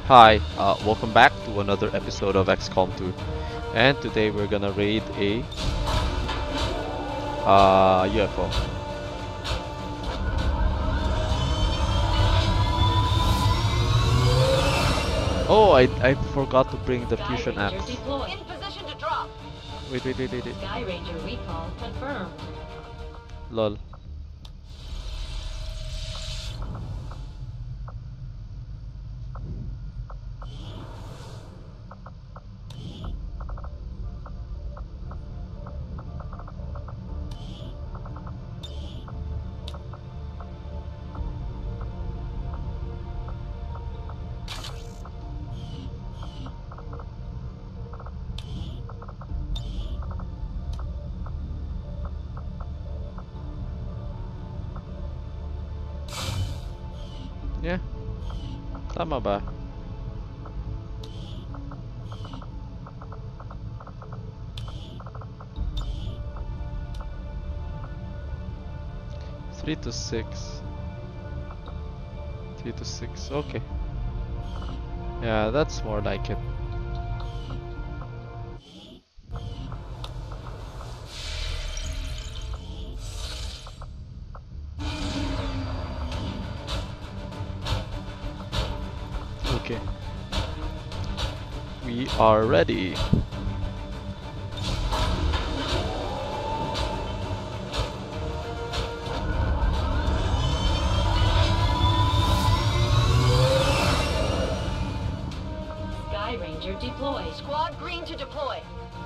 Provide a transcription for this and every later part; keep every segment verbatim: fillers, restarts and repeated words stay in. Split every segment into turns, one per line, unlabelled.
Hi, uh, welcome back to another episode of X COM two, and today we're gonna raid a uh, U F O. Oh, I I forgot to bring the
Sky
fusion
Ranger
axe.
deployed. In position to drop.
Wait, wait, wait, wait, wait.
Sky Ranger recall confirmed.
Lol. Yeah, tama ba? Three to six. Three to six. Okay. Yeah, that's more like it. Okay. We are ready.
Sky Ranger deployed.
Squad green to deploy.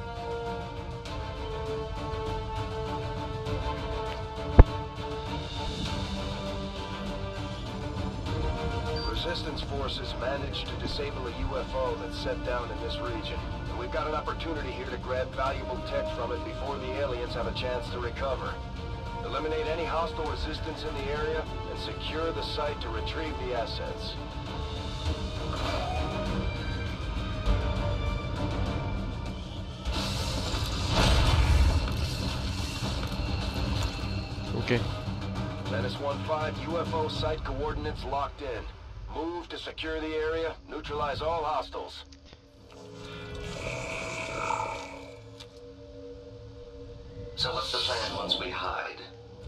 Resistance forces managed to disable a U F O that's set down in this region. And we've got an opportunity here to grab valuable tech from it before the aliens have a chance to recover. Eliminate any hostile resistance in the area and secure the site to retrieve the assets.
Okay.
Menace one five, U F O site coordinates locked in. Move to secure the area, neutralize all hostiles.
So what's the plan once we hide?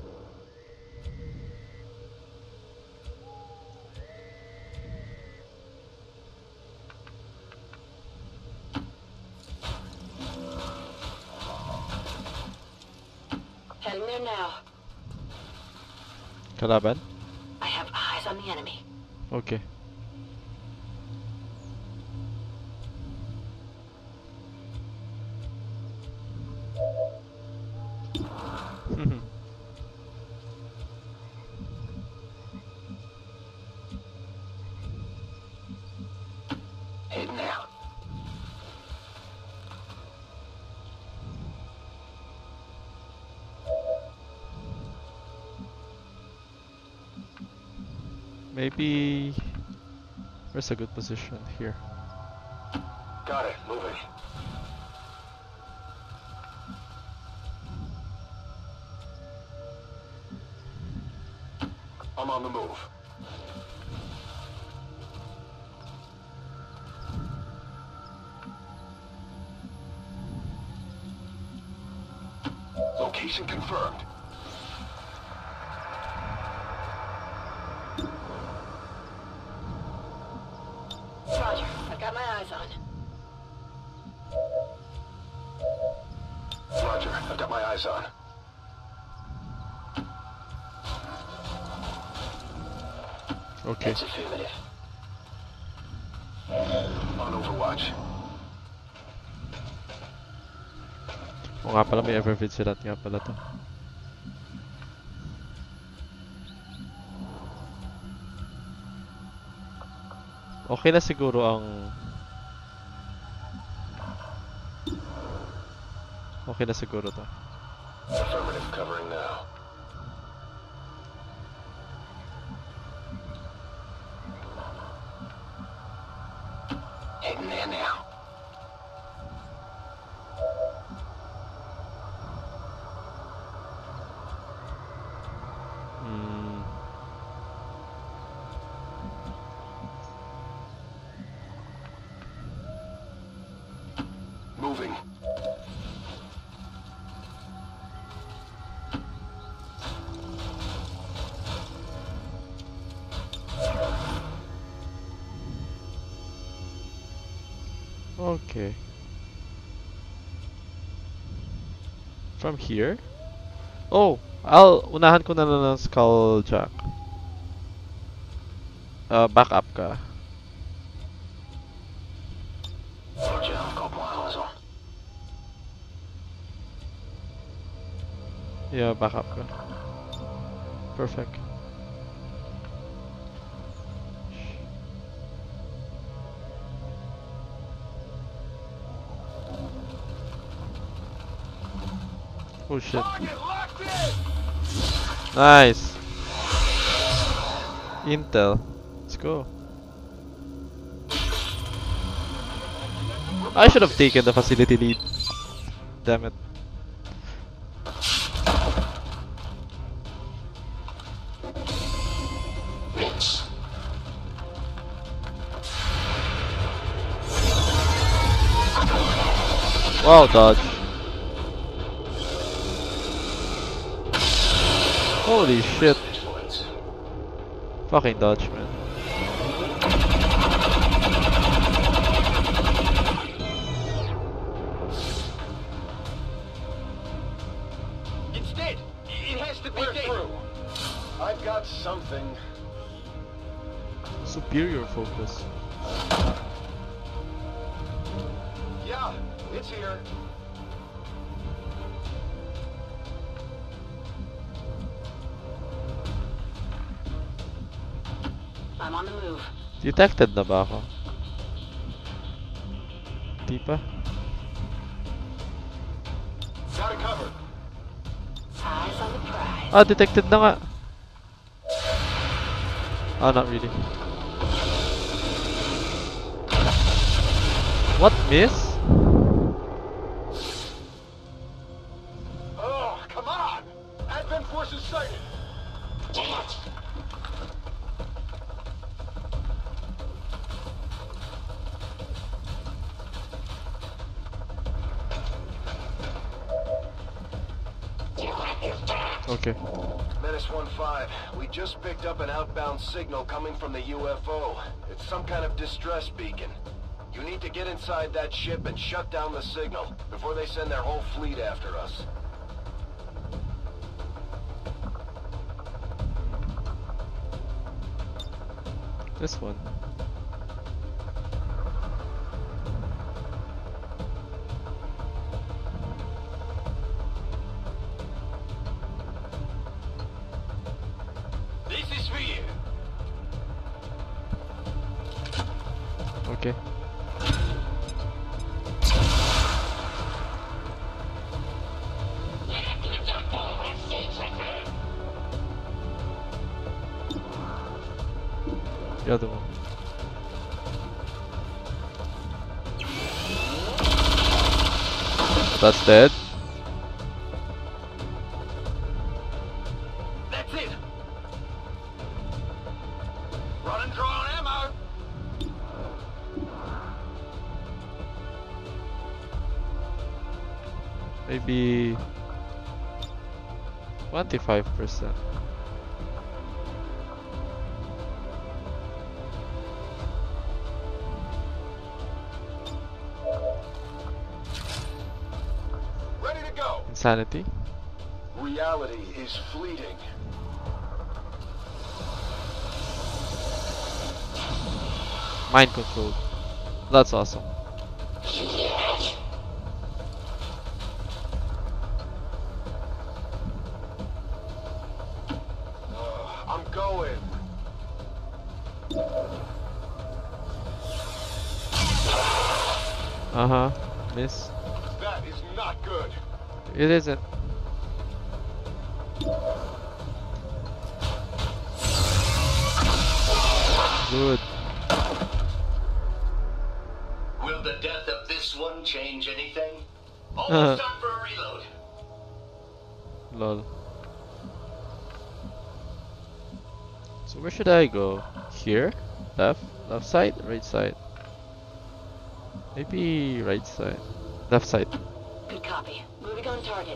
Heading there now.
Kalaban?
I have eyes on the enemy.
Okay.
Heading out.
Maybe where's a good position here?
Got it, moving. I'm on the move. Location confirmed.
Roger, I've got my eyes on.
Roger, I've got my eyes on.
Okay.
It's affirmative. On Overwatch.
O nga pala, may Evervigilant nga pala to. Okay na siguro ang... Okay na siguro to.
Affirmative covering now. Heading there now.
Hmm.
moving.
Okay. From here? Oh, I'll unahan ko na lang ng Skulljack. Uh, back up ka.
Roger, I've got my eyes on.
Yeah, back up ka. Perfect. Oh shit.
Target locked in!
Nice. Intel. Let's go. I should have taken the facility lead. Damn it. Wow, dodge. Holy shit. Fucking dodge, man.
It's dead! It has to be dead! Through. I've got something.
Superior focus.
Yeah, it's here.
I'm on the move.
Detected na ba ako? Di pa?
Got it covered.
Eyes on the prize.
Ah, detected na nga. Ah, not really. What, miss?
Oh, come on! Advent forces sighted!
Okay.
Menace one five, we just picked up an outbound signal coming from the U F O. It's some kind of distress beacon. You need to get inside that ship and shut down the signal before they send their whole fleet after us.
This one.
This is for you.
Okay. The other one. That's dead.
That's it. Running dry on ammo.
Maybe twenty-five percent.
Ready to go.
Insanity.
Reality is fleeting.
Mind control. That's awesome.
Uh, I'm going.
Uh-huh. Miss.
That is not good.
It isn't. Good.
Will the death of this one change anything?
Uh-huh.
Almost time for a reload.
Lol. So where should I go? Here? Left? Left side? Right side? Maybe right side. Left side.
Good copy. Moving on target.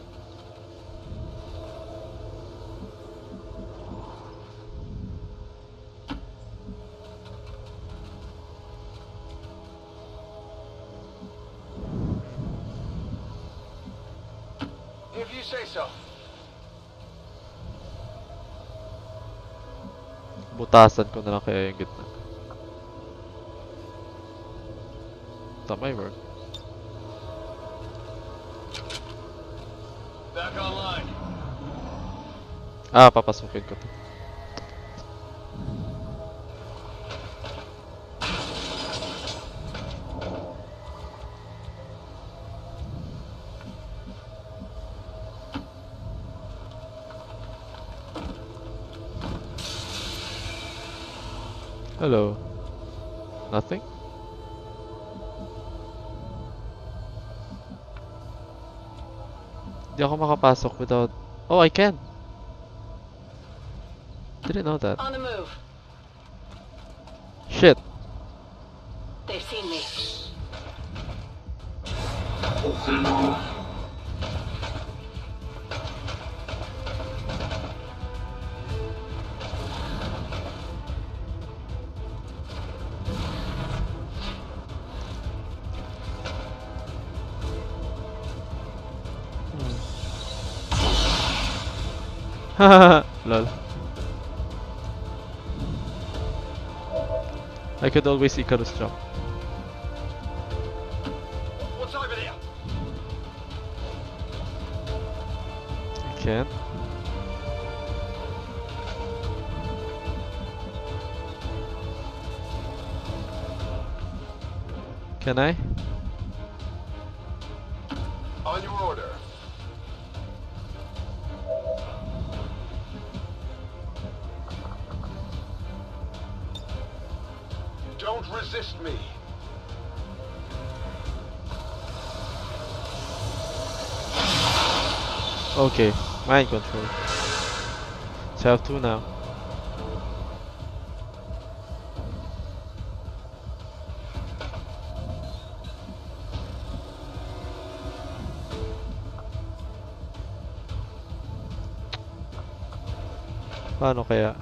If you say so.
Butasan ko na lang kaya yung gitna. That might work.
Back online.
Ah, papasukin ko to. Hello. Nothing? Di ako makapasok without... Oh, I can! Didn't know that.
On the move.
Shit!
They've seen me.
Haha, lol. I could always Icarus jump.
What's over there?
I can't. Can I?
On your order. Don't resist me.
Okay, mind control. So I have two now. Paano kaya?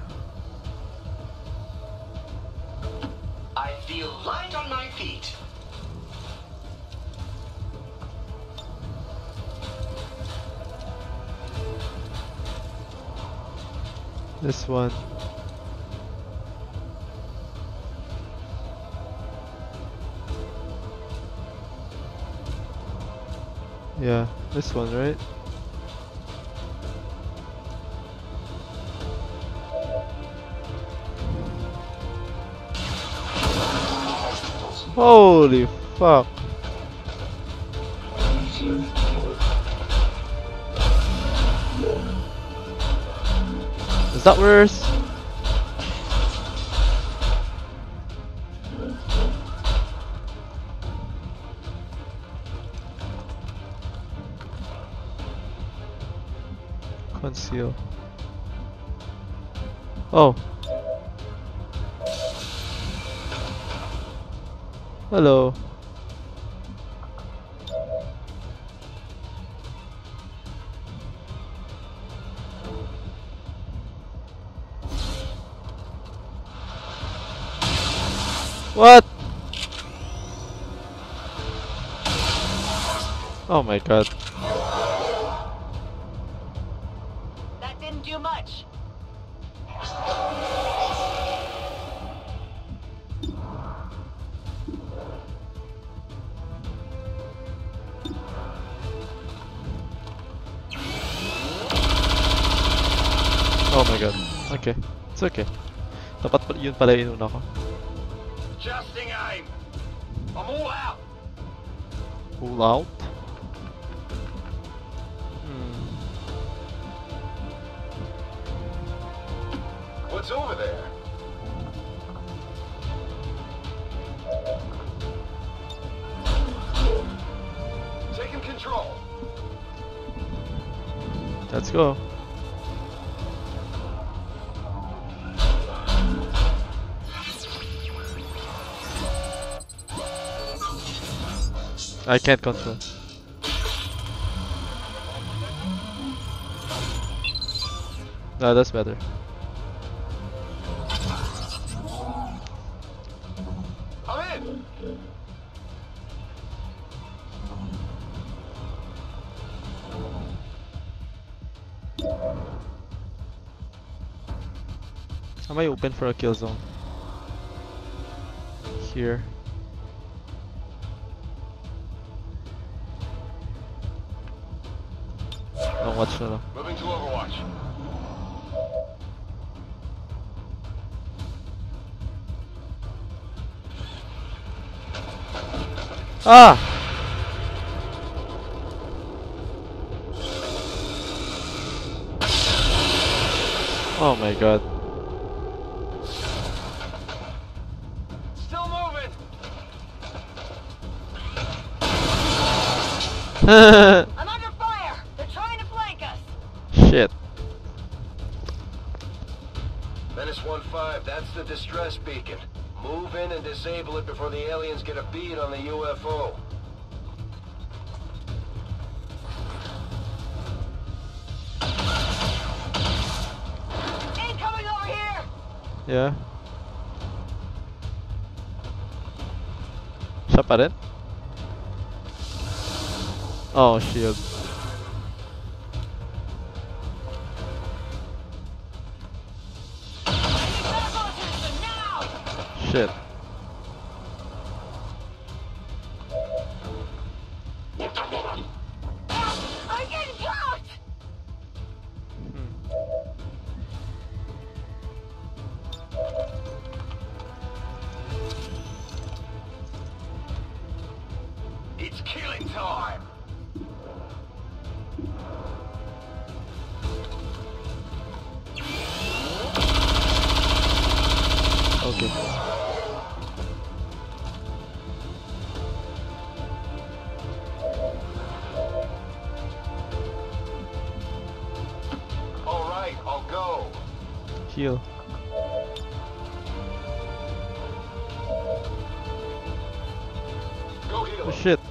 I feel light on my feet.
This one. Yeah, this one, right? Holy fuck. Is that worse? Conceal. Oh. Hello. What? Oh my god.
That didn't do much.
Oh my god. Okay. It's okay. Dapat pa yun pala inuna ko.
Adjusting aim. I'm all out.
Pull out? Hmm.
What's over there? Taking control.
Let's go. I can't control. No, that's better.
I'm in.
Am I open for a kill zone? Here. Don't watch na lang.
Moving to Overwatch.
Ah! Oh my god.
Still moving.
I'm under fire! They're trying to flank us!
Shit.
Menace one five, that's the distress beacon. Move in and disable it before the aliens get a bead on the U F O.
Incoming over here!
Yeah. Siya pa rin? Oh, shield.
Medical attention now!
Shit.
I'm getting caught!
It's killing time.
Okay.
All right, I'll go.
Heal.
Go heal.
Oh shit.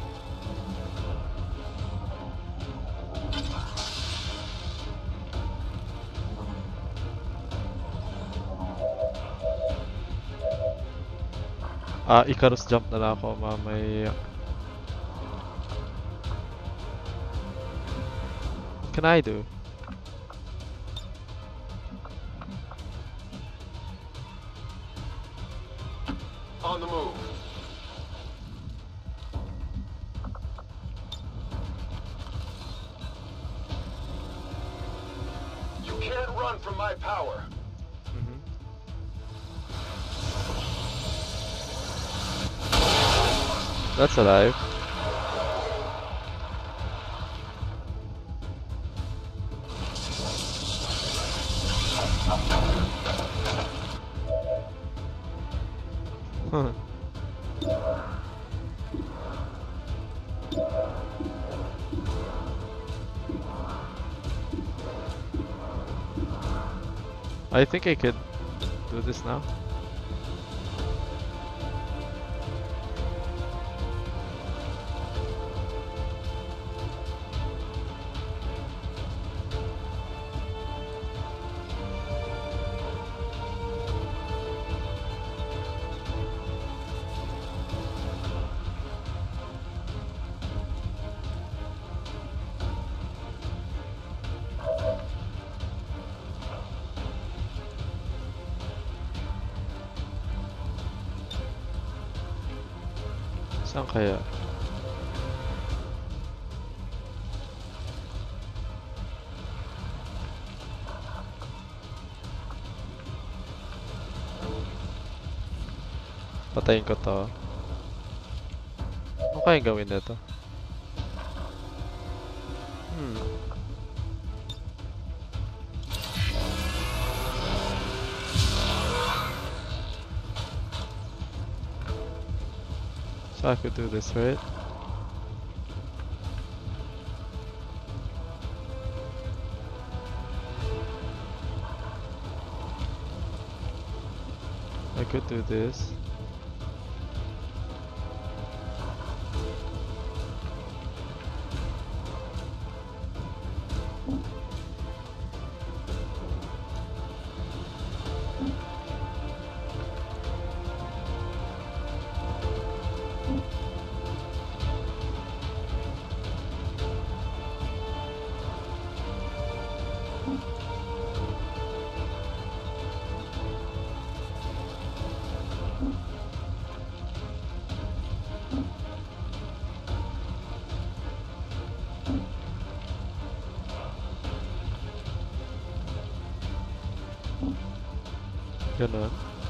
Ah, Icarus jump na lang ako mamaya. What can I do?
On the move. You can't run from my power.
Mhm. That's alive. Huh. I think I could do this now. Saan kaya? Patayin ko to. Ano kaya gawin nito? Hmm. So I could do this, right? I could do this. Ganon.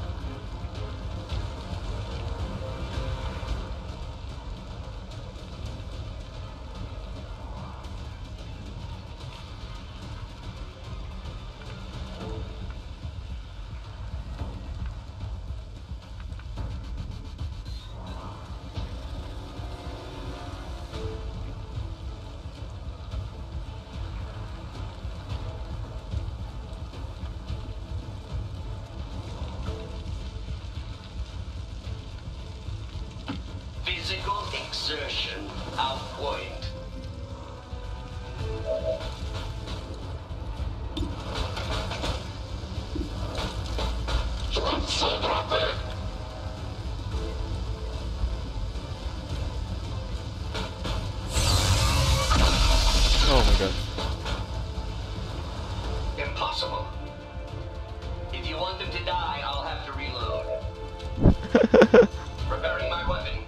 Physical exertion out point.
Oh my god.
Impossible. If you want them to die, I'll have to reload. Preparing my weapon.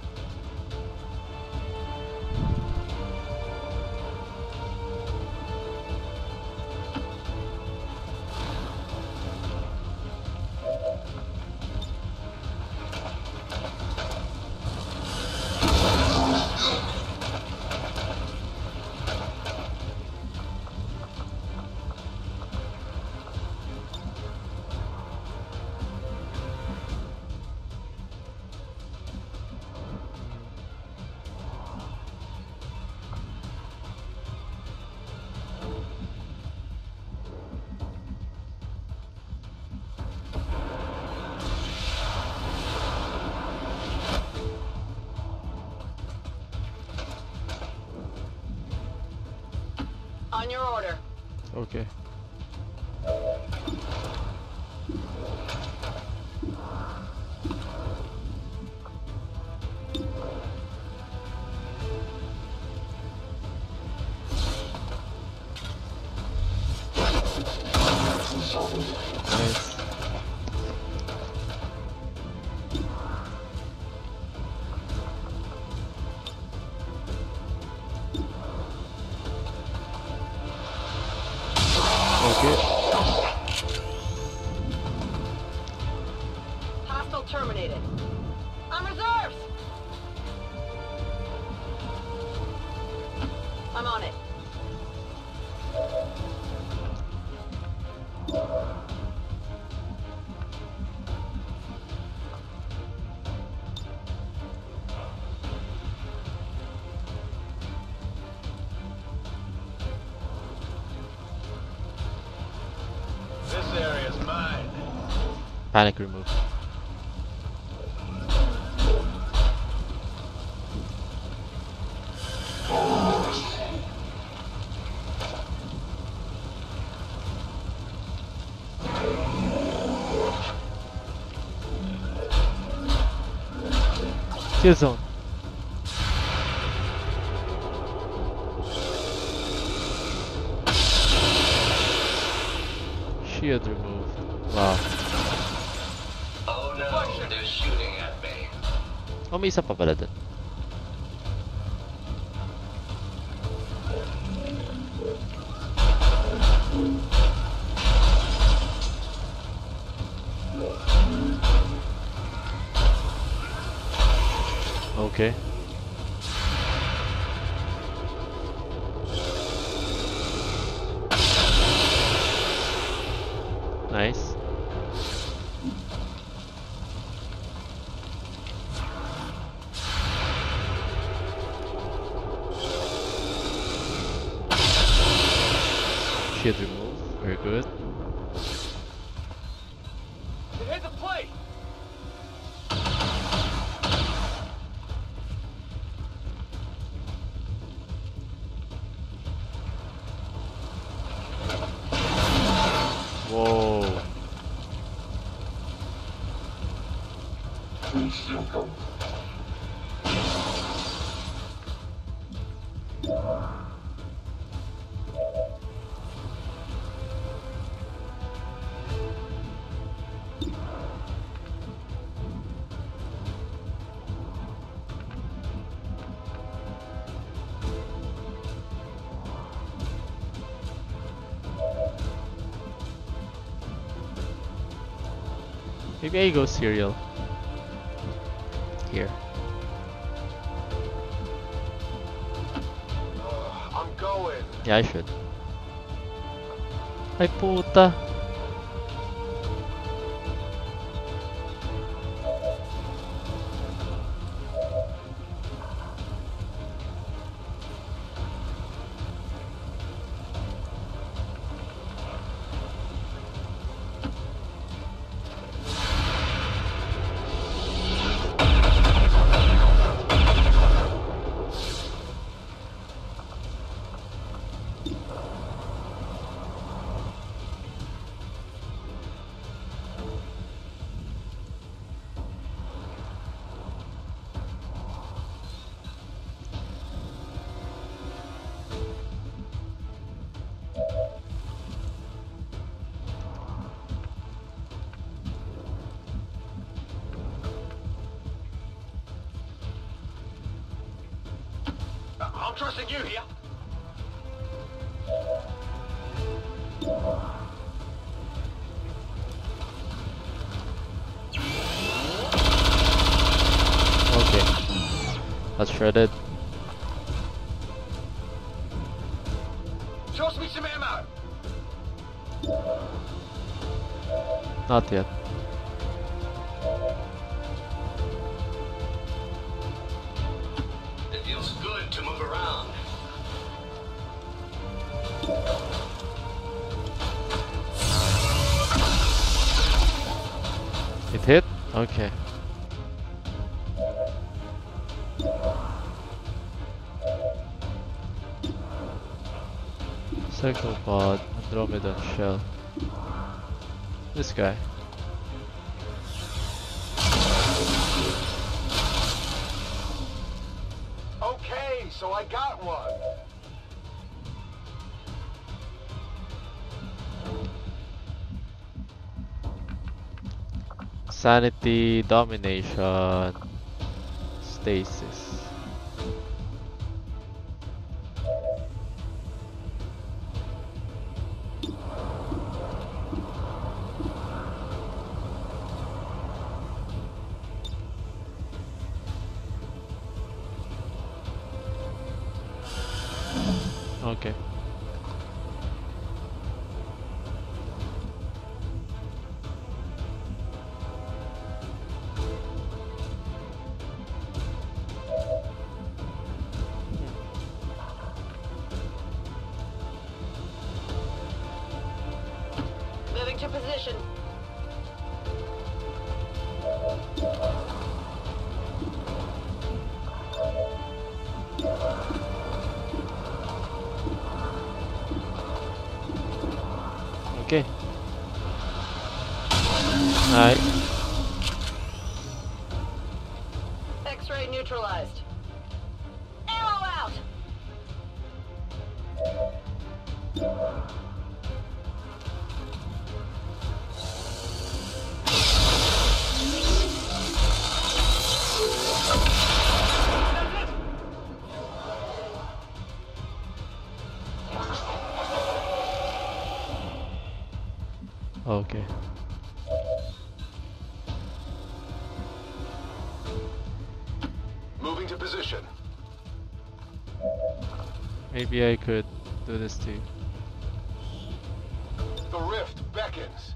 On your order.
Okay. Nice. Okay.
Hostile terminated.
On reserves!
I'm on it.
This area's mine.
Panic remove. Kill zone. Shield remove. Wow.
Oh no, they're shooting at me.
Oh, may isa pa pala dun. Okay. Nice. Shield remove. Very good.
It hit the plate.
Whoa. Maybe I go cereal. Here.
Uh, I'm going.
Yeah, I should. Ay puta.
Uh, I'm trusting you here.
Okay. That's shredded.
Toss me some ammo.
Not yet.
It feels good to move around.
It hit? Okay. Cyclopod, Andromedan shell. This guy.
Okay, so I got one.
Sanity, domination, stasis. Okay.
Moving to position.
Okay. Alright.
X-ray neutralized.
Arrow out!
Okay.
Moving to position.
Maybe I could do this too.
The rift beckons.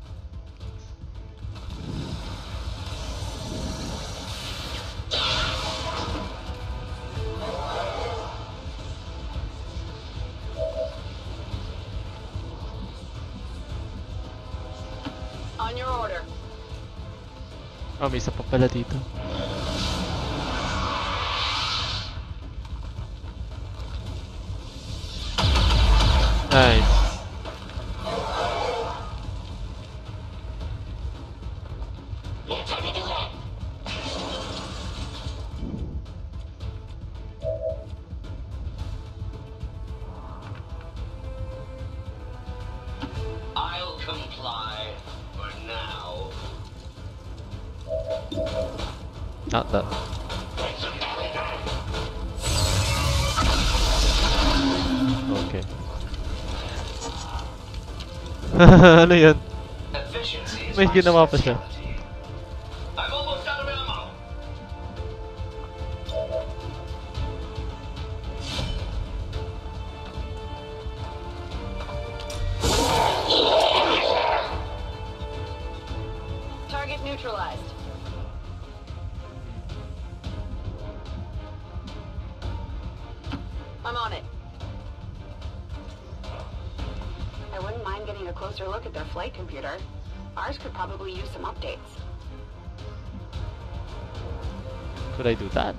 On your order.
Oh, may isa pa pala dito. Nice.
I'll comply for now.
Not that. Okay. Ano yun?
Efficiency is
May
my
ginawa pa siya.
specialty. I'm almost out of ammo.
Target neutralized. I'm on it. I wouldn't mind getting a closer look at their flight computer. Ours could probably use some updates.
Could I do that?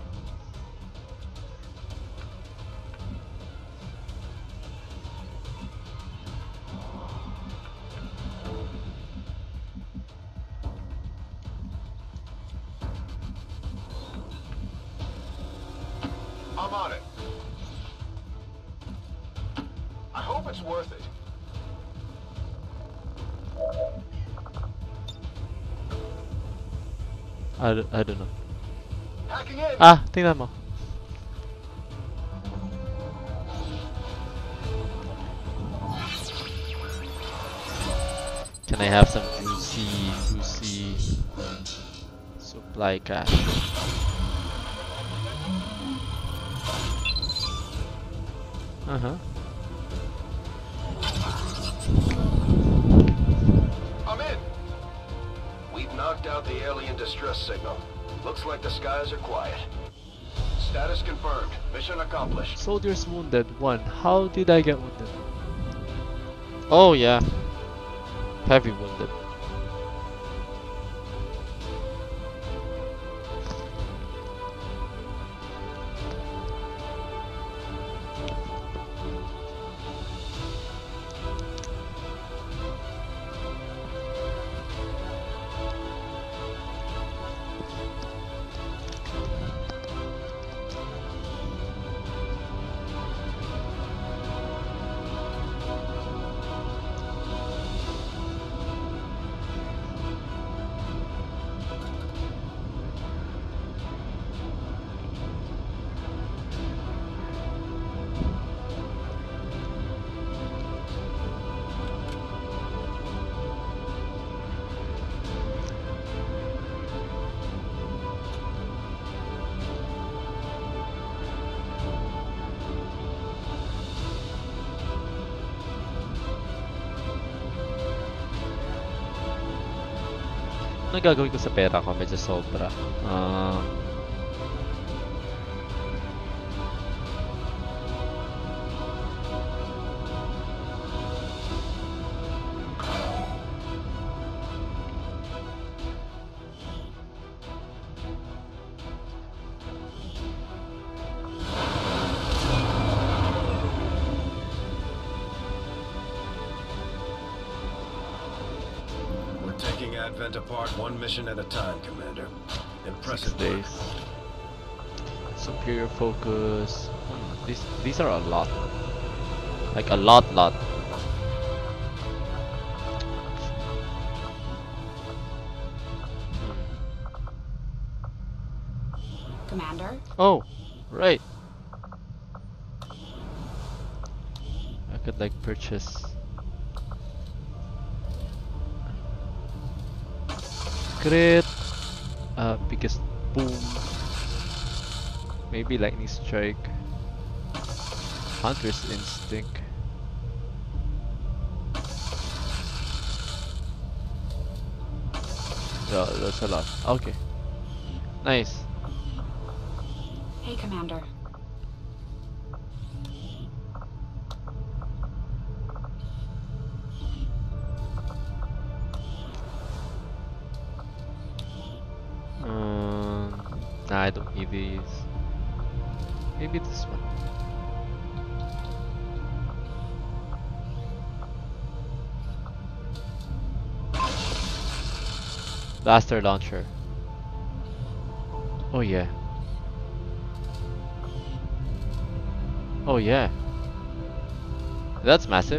I'm on it. I hope it's worth it.
I, d I don't know.
Hacking in.
Ah, tingnan mo. Can I have some juicy, juicy supply cash? Uh-huh.
I'm in. We've knocked out the alien distress signal. Looks like the skies are quiet. Status confirmed. Mission accomplished.
Soldiers wounded. One. How did I get wounded? Oh yeah. Heavy wounded. Ano gagawin ko sa pera ko? Medyo sobra. Ah...
Taking Advent apart one mission at a time, Commander. Impressive
Six days. Superior focus. Hmm, these these are a lot. Like a lot, lot.
Commander?
Oh, right. I could like purchase. Crit, uh, biggest boom, maybe lightning strike, hunter's instinct. Yeah, that's a lot. Okay, nice.
Hey, Commander.
Nah, I don't need these. Maybe this one. Blaster launcher. Oh yeah. Oh yeah. That's massive.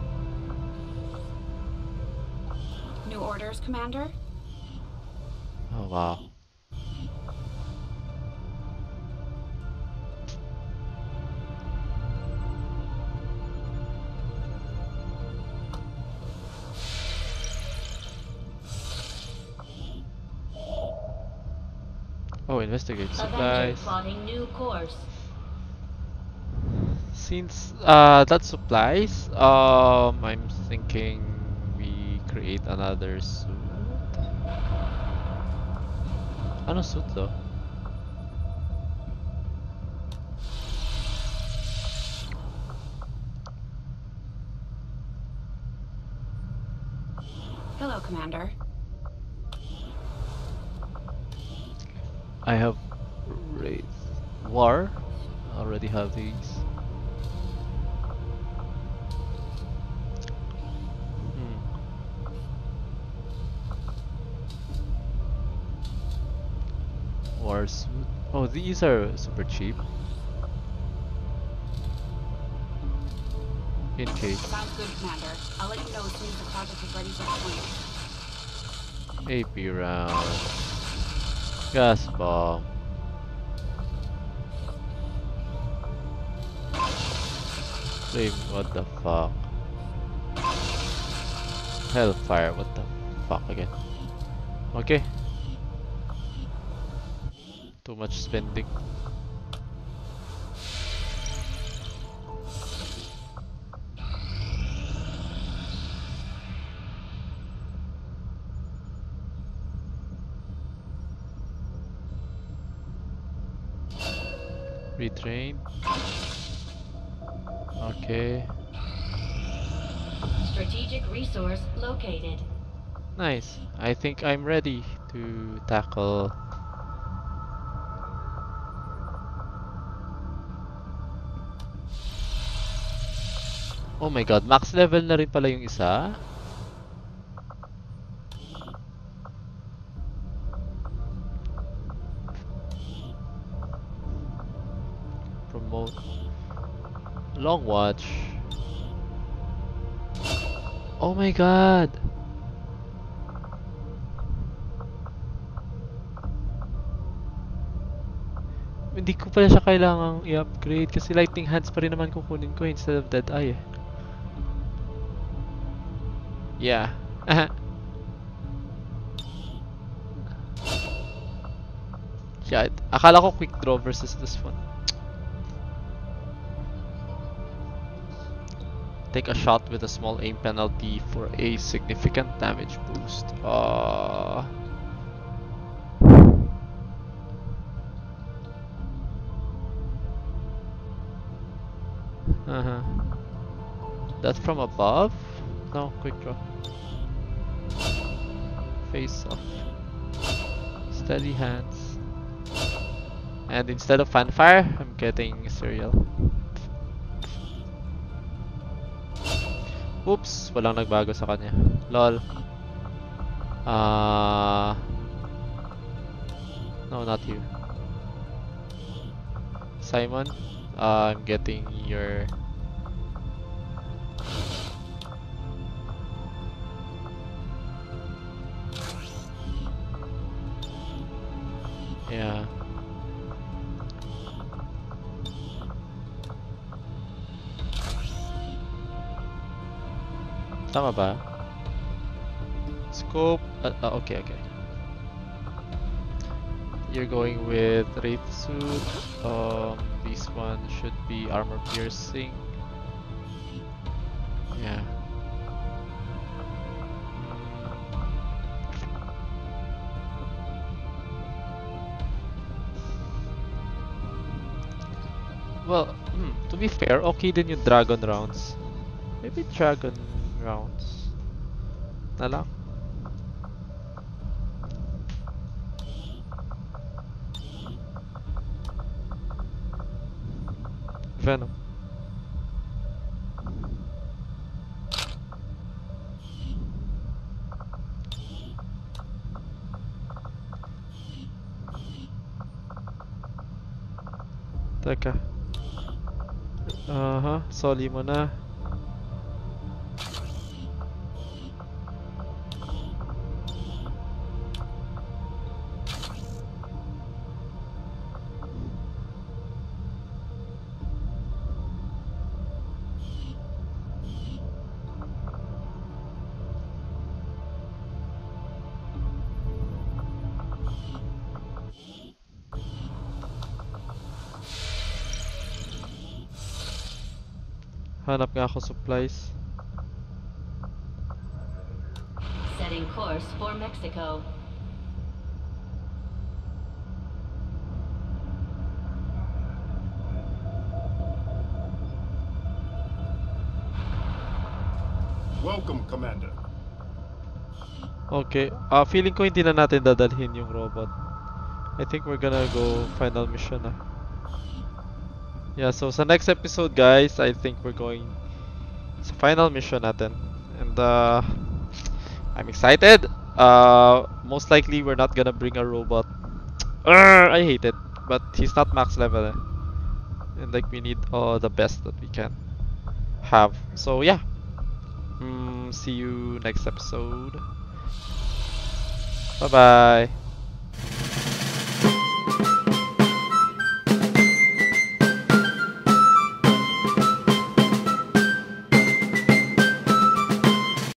New orders, Commander?
Oh wow. Oh, investigate
Avenger
supplies.
plotting new course.
Since uh that's supplies, um I'm thinking we create another suit. Ano suit though?
Hello, Commander.
I have raised war. I already have these. Hmm. War suit. Oh, these are super cheap. In case.
Sounds good, Commander. I'll let you know as soon as the project is ready for deployment.
A P round. Gas bomb. Flame, what the fuck? Hellfire, what the fuck again? Okay. Too much spending. Retrain. Okay.
Strategic resource located.
Nice. I think I'm ready to tackle. Oh my god, max level na rin pala yung isa. Promote. Long watch. Oh my god. Hindi ko pala siya kailangang i-upgrade kasi lightning hands pa rin naman kukunin ko instead of dead eye. Yeah. Yeah, akala ko quick draw versus this one. Take a shot with a small aim penalty for a significant damage boost. Uh... Uh-huh. That's from above? No, quick draw. Face off. Steady hands. And instead of fanfare, I'm getting cereal. Oops, walang nagbago sa kanya. Lol. Ah, uh, no, not you. Simon, uh, I'm getting your. Yeah. Tama ba? Scope. Uh, uh, okay, okay. You're going with Wraith suit. Um, this one should be armor piercing. Yeah. Well, hmm, to be fair, okay din yung dragon rounds. Maybe dragon rounds na lang. Venom. Teka. Aha, uh-huh. Soli mo na. Hanap nga ako supplies.
Setting course for Mexico.
Welcome, Commander.
Okay, ah feeling ko hindi na natin dadalhin yung robot. I think we're gonna go final mission na. Yeah, so sa next episode guys, I think we're going sa final mission natin. And uh, I'm excited. Uh, most likely we're not gonna bring a robot. Urgh, I hate it. But he's not max level eh. And like we need all the best that we can have. So yeah. Mm, see you next episode. Bye bye.